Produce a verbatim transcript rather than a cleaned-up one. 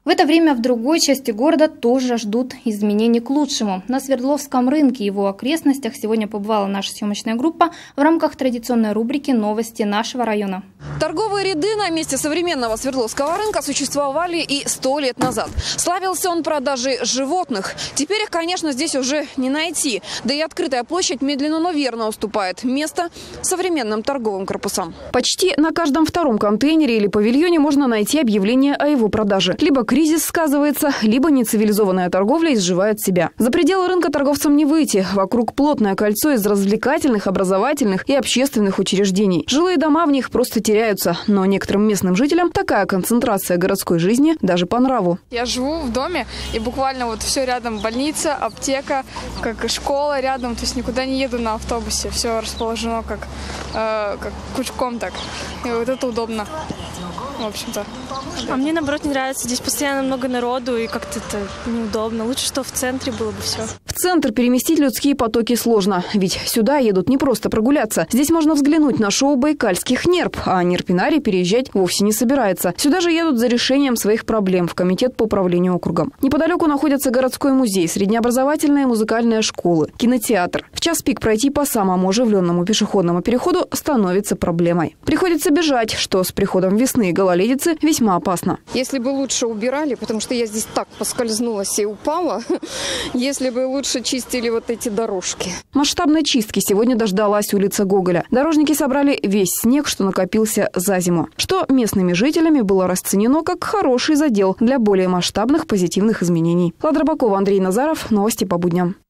В это время в другой части города тоже ждут изменений к лучшему. На Свердловском рынке и его окрестностях сегодня побывала наша съемочная группа в рамках традиционной рубрики «Новости нашего района». Торговые ряды на месте современного Свердловского рынка существовали и сто лет назад. Славился он продажей животных. Теперь их, конечно, здесь уже не найти. Да и открытая площадь медленно, но верно уступает место современным торговым корпусам. Почти на каждом втором контейнере или павильоне можно найти объявление о его продаже. Либо кризис сказывается, либо нецивилизованная торговля изживает себя. За пределы рынка торговцам не выйти. Вокруг плотное кольцо из развлекательных, образовательных и общественных учреждений. Жилые дома в них просто теряются. Но некоторым местным жителям такая концентрация городской жизни даже по нраву. Я живу в доме, и буквально вот все рядом: больница, аптека, как и школа рядом. То есть никуда не еду на автобусе. Все расположено как, э, как кучком так. И вот это удобно. В общем-то. А мне, наоборот, не нравится. Здесь постоянно много народу, и как-то это неудобно. Лучше, что в центре было бы все. В центр переместить людские потоки сложно. Ведь сюда едут не просто прогуляться. Здесь можно взглянуть на шоу байкальских нерп. А нерпинарий переезжать вовсе не собирается. Сюда же едут за решением своих проблем в комитет по управлению округом. Неподалеку находится городской музей, среднеобразовательная и музыкальная школы, кинотеатр. В час пик пройти по самому оживленному пешеходному переходу становится проблемой. Приходится бежать, что с приходом весны и гололедицы весьма опасно. Если бы лучше убирали, потому что я здесь так поскользнулась и упала, если бы лучше чистили вот эти дорожки. Масштабной чистки сегодня дождалась улица Гоголя. Дорожники собрали весь снег, что накопился за зиму, что местными жителями было расценено как хороший задел для более масштабных позитивных изменений. Влада Рыбакова, Андрей Назаров. Новости по будням.